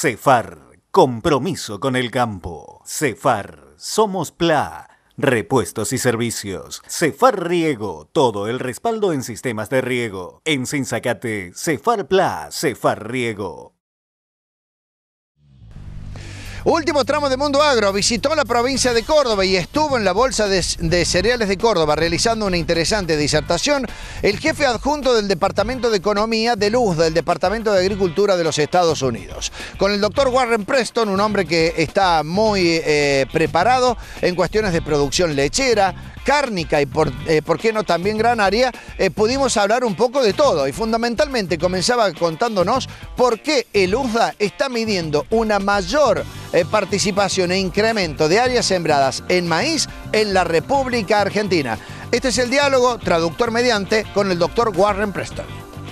Cefar, compromiso con el campo. Cefar, somos PLA. Repuestos y servicios. Cefar Riego, todo el respaldo en sistemas de riego. En Sinzacate, Cefar PLA, Cefar Riego. Último tramo de Mundo Agro, visitó la provincia de Córdoba y estuvo en la Bolsa de Cereales de Córdoba realizando una interesante disertación el jefe adjunto del Departamento de Economía de Luz del Departamento de Agricultura de los Estados Unidos. Con el doctor Warren Preston, un hombre que está muy preparado en cuestiones de producción lechera, cárnica y por qué no también granaria, pudimos hablar un poco de todo y fundamentalmente comenzaba contándonos por qué el USDA está midiendo una mayor participación e incremento de áreas sembradas en maíz en la República Argentina. Este es el diálogo, traductor mediante, con el doctor Warren Preston.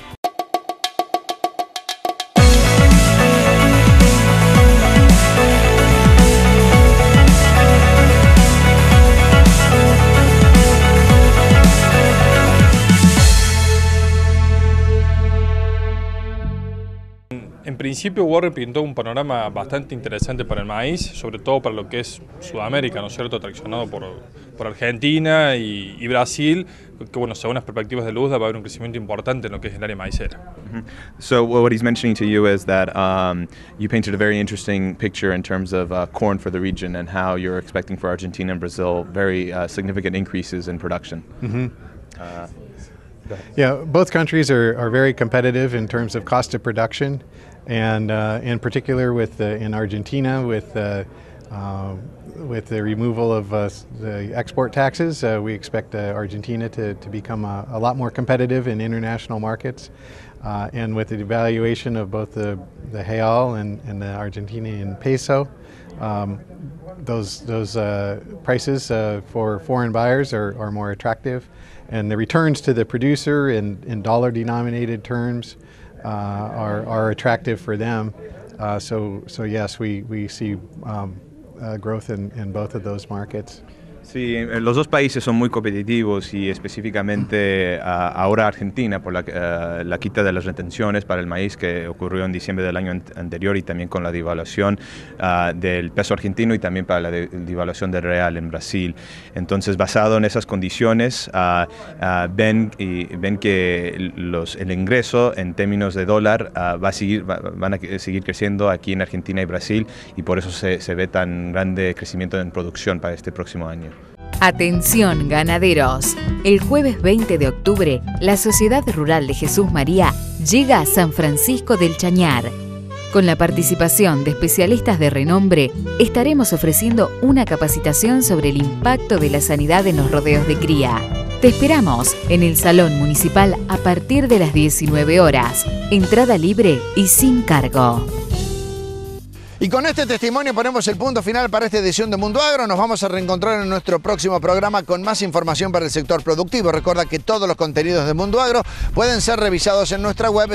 En principio Warren pintó un panorama bastante interesante para el maíz, sobre todo para lo que es Sudamérica, ¿no es cierto?, traccionado por Argentina y Brasil, que bueno, según las perspectivas de USDA va a haber un crecimiento importante en lo que es el área maicera. So what he's mentioning to you is that you painted a very interesting picture in terms of corn for the region and how you're expecting for Argentina and Brazil very significant increases in production. Yeah, both countries are very competitive in terms of cost of production, and in particular in Argentina with the removal of the export taxes, we expect Argentina to become a lot more competitive in international markets, and with the devaluation of both the real and the Argentinian peso. Those prices for foreign buyers are more attractive, and the returns to the producer in dollar-denominated terms are attractive for them. So yes, we see growth in both of those markets. Sí, los dos países son muy competitivos y específicamente ahora Argentina por la quita de las retenciones para el maíz que ocurrió en diciembre del año anterior y también con la devaluación del peso argentino y también para la devaluación del real en Brasil. Entonces, basado en esas condiciones, ven que el ingreso en términos de dólar van a seguir creciendo aquí en Argentina y Brasil y por eso se ve tan grande crecimiento en producción para este próximo año. Atención ganaderos, el jueves 20 de octubre, la Sociedad Rural de Jesús María llega a San Francisco del Chañar. Con la participación de especialistas de renombre, estaremos ofreciendo una capacitación sobre el impacto de la sanidad en los rodeos de cría. Te esperamos en el Salón Municipal a partir de las 19 horas. Entrada libre y sin cargo. Y con este testimonio ponemos el punto final para esta edición de Mundo Agro. Nos vamos a reencontrar en nuestro próximo programa con más información para el sector productivo. Recuerda que todos los contenidos de Mundo Agro pueden ser revisados en nuestra web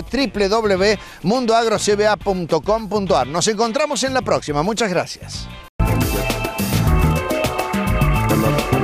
www.mundoagrocba.com.ar. Nos encontramos en la próxima. Muchas gracias.